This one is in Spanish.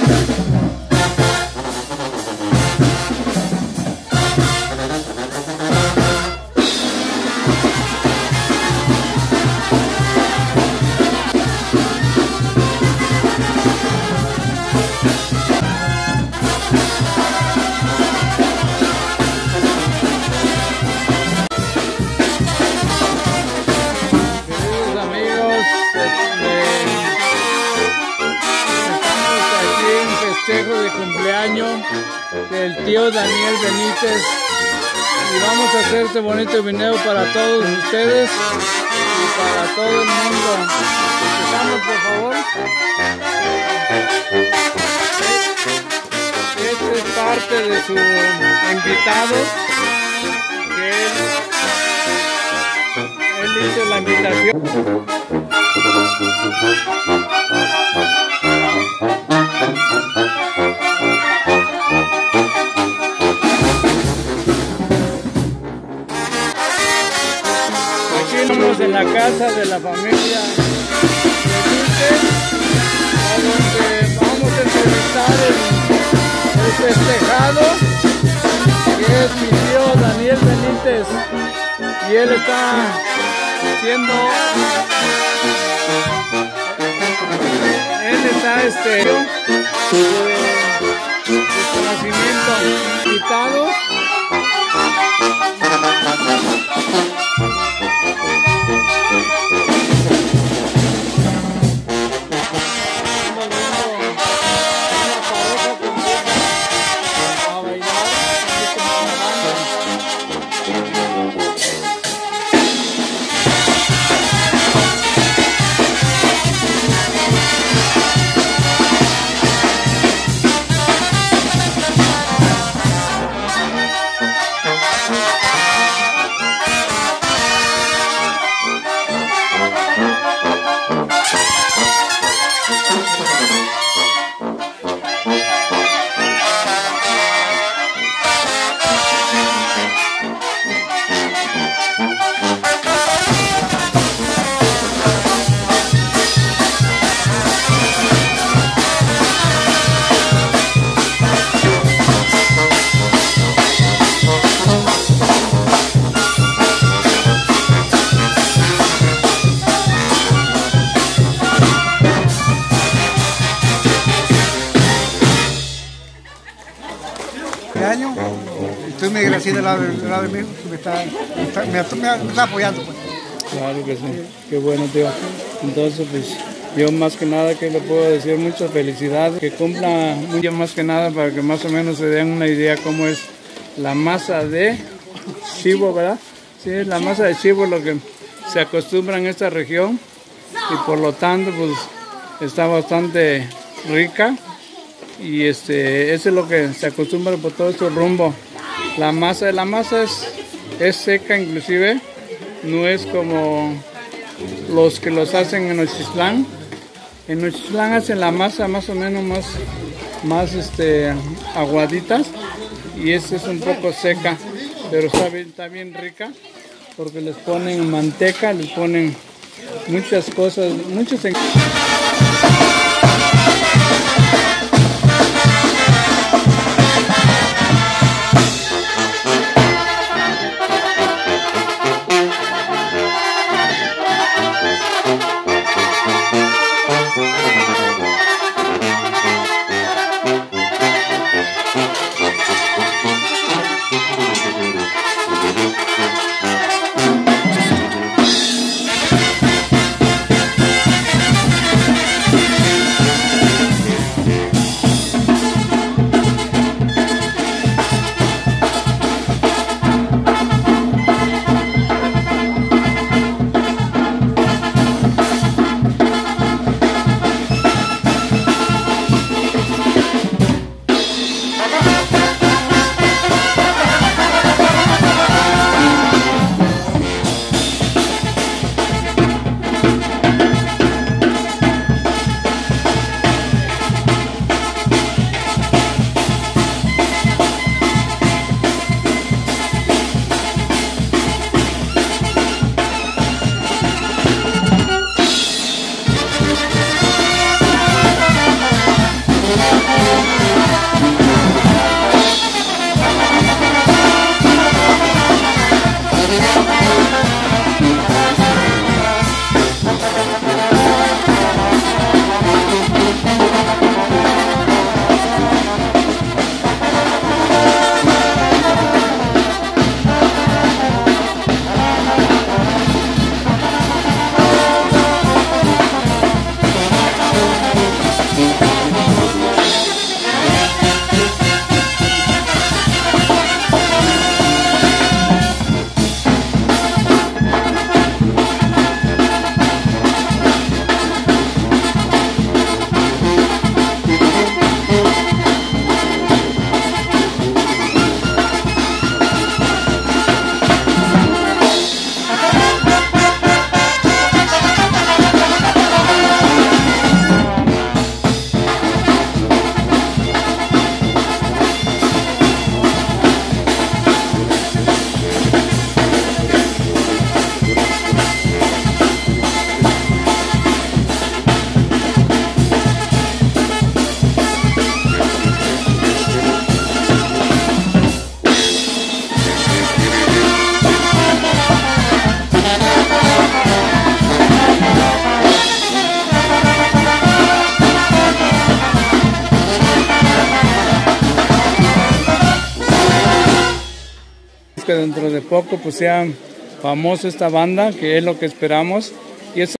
De cumpleaños del tío Daniel Benítez, y vamos a hacer este bonito video para todos ustedes y para todo el mundo. Empezamos, por favor. Este es parte de su invitado, que él hizo la invitación. En la casa de la familia Benítez, a donde vamos a entrevistar el festejado, que es mi tío Daniel Benítez, y él está haciendo, de su nacimiento invitado. Año, estoy muy agradecido del lado de mí, me está apoyando, pues. Claro que sí, qué bueno, tío. Entonces, pues, yo más que nada que le puedo decir muchas felicidades, que cumpla mucho, más que nada para que más o menos se den una idea cómo es la masa de chivo, ¿verdad? Sí, la masa de chivo es lo que se acostumbra en esta región, y por lo tanto, pues, está bastante rica. Y eso es lo que se acostumbra por todo este rumbo. La masa es seca, inclusive no es como los que los hacen en Nochitlán. En Nochitlán hacen la masa más o menos más aguaditas, y esta es un poco seca, pero está bien rica, porque les ponen manteca, les ponen muchas cosas, Que dentro de poco pues sea famosa esta banda, que es lo que esperamos, y eso